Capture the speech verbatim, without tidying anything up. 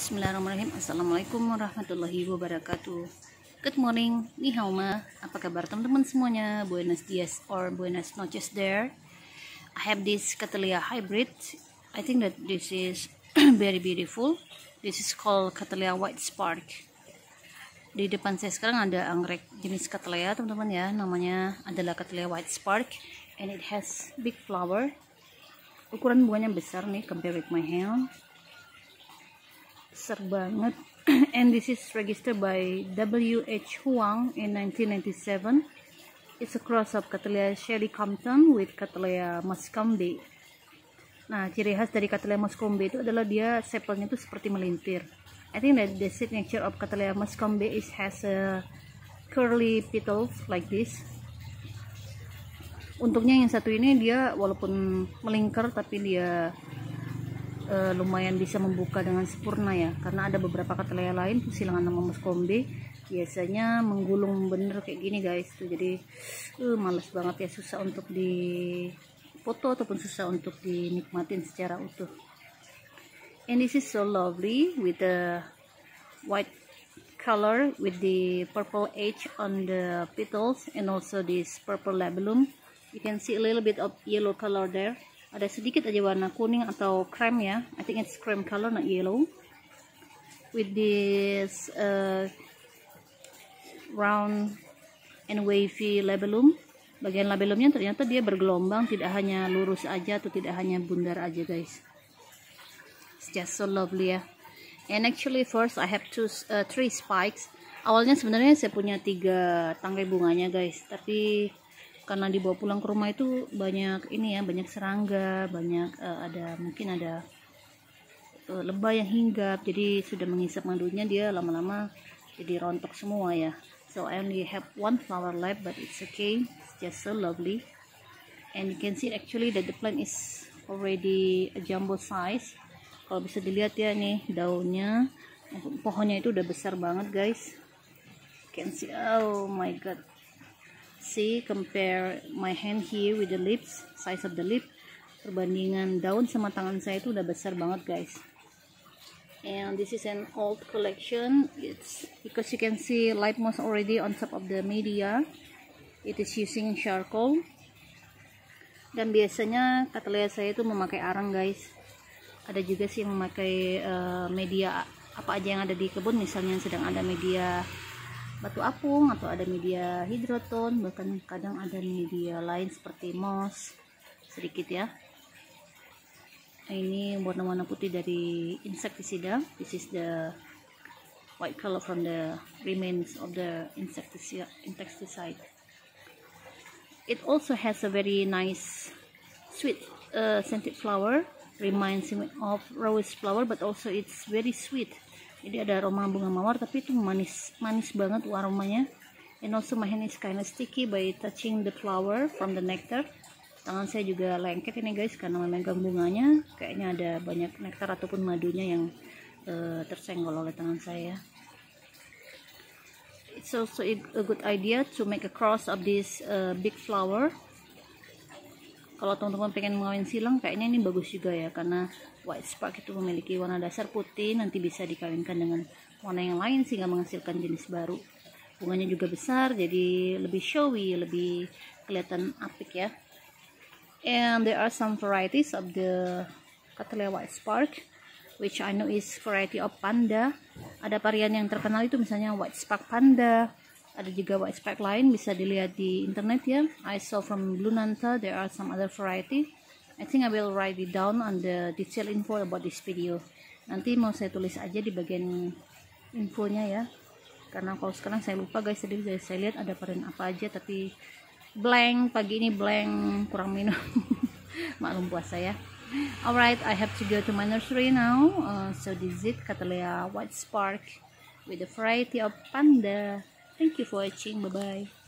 Bismillahirrahmanirrahim. Assalamualaikum warahmatullahi wabarakatuh. Good morning, ni hao ma. Apa kabar teman-teman semuanya? Buenos dias or buenas noches there. I have this Cattleya hybrid. I think that this is very beautiful. This is called Cattleya White Spark. Di depan saya sekarang ada anggrek jenis Cattleya teman-teman ya. Namanya adalah Cattleya White Spark, and it has big flower. Ukuran bunganya besar nih, compare with my hand. Besar banget. And this is registered by W H Huang in nineteen ninety-seven. It's a cross of Cattleya Sherry Compton with Cattleya Muscombe. Nah, ciri khas dari Cattleya Muscombe itu adalah dia sepalnya itu seperti melintir. I think that the signature of Cattleya Muscombe is has a curly petals like this. Untuknya yang satu ini dia walaupun melingkar tapi dia Uh, lumayan bisa membuka dengan sempurna ya, karena ada beberapa Cattleya lain silangan nama Muscombe biasanya menggulung bener kayak gini guys tuh. Jadi uh, males banget ya, susah untuk di foto ataupun susah untuk dinikmatin secara utuh. And this is so lovely with the white color with the purple edge on the petals and also this purple labellum. You can see a little bit of yellow color there. Ada sedikit aja warna kuning atau krem ya. I think it's cream color, not yellow. With this uh, round and wavy labellum. Bagian labellumnya ternyata dia bergelombang, tidak hanya lurus aja atau tidak hanya bundar aja guys. It's just so lovely ya. And actually first I have two, uh, three spikes. Awalnya sebenarnya saya punya tiga tangkai bunganya guys, tapi karena dibawa pulang ke rumah itu banyak ini ya, banyak serangga, banyak uh, ada mungkin ada uh, lebah yang hinggap, jadi sudah menghisap madunya, dia lama-lama jadi rontok semua ya. So I only have one flower left, but it's okay, it's just so lovely. And you can see actually that the plant is already a jumbo size. Kalau bisa dilihat ya nih daunnya, pohonnya itu udah besar banget guys. You can see, oh my god. See, compare my hand here with the lips, size of the lip. Perbandingan daun sama tangan saya itu udah besar banget guys. And this is an old collection. It's because you can see light moss already on top of the media. It is using charcoal. Dan biasanya Cattleya saya itu memakai arang guys. Ada juga sih yang memakai uh, media apa aja yang ada di kebun, misalnya sedang ada media batu apung atau ada media hidroton, bahkan kadang ada media lain seperti moss sedikit ya. Nah, ini warna-warna putih dari insecticida. This is the white color from the remains of the insecticide. insecticide. It also has a very nice sweet uh, scented flower, reminds me of rose flower, but also it's very sweet. Jadi ada aroma bunga mawar, tapi itu manis manis banget aromanya. And also my hand is kind of sticky by touching the flower from the nectar. Tangan saya juga lengket ini guys karena memegang bunganya. Kayaknya ada banyak nektar ataupun madunya yang uh, tersenggol oleh tangan saya. It's also a good idea to make a cross of this uh, big flower. Kalau teman-teman pengen mengawin silang, kayaknya ini bagus juga ya, karena white spark itu memiliki warna dasar putih, nanti bisa dikawinkan dengan warna yang lain sehingga menghasilkan jenis baru. Bunganya juga besar, jadi lebih showy, lebih kelihatan apik ya. And there are some varieties of the Cattleya White Spark, which I know is variety of panda. Ada varian yang terkenal itu misalnya White Spark Panda. Ada juga white spark lain, bisa dilihat di internet ya. I saw from Blue Nanta there are some other variety. I think I will write it down on the detail info about this video. Nanti mau saya tulis aja di bagian infonya ya. Karena kalau sekarang saya lupa guys, tadi saya lihat ada varian apa aja tapi blank, pagi ini blank, kurang minum. Maklum puasa ya. Alright, I have to go to my nursery now. Uh, so this is it, Cattleya White Spark with a variety of panda. Thank you for watching. Bye bye.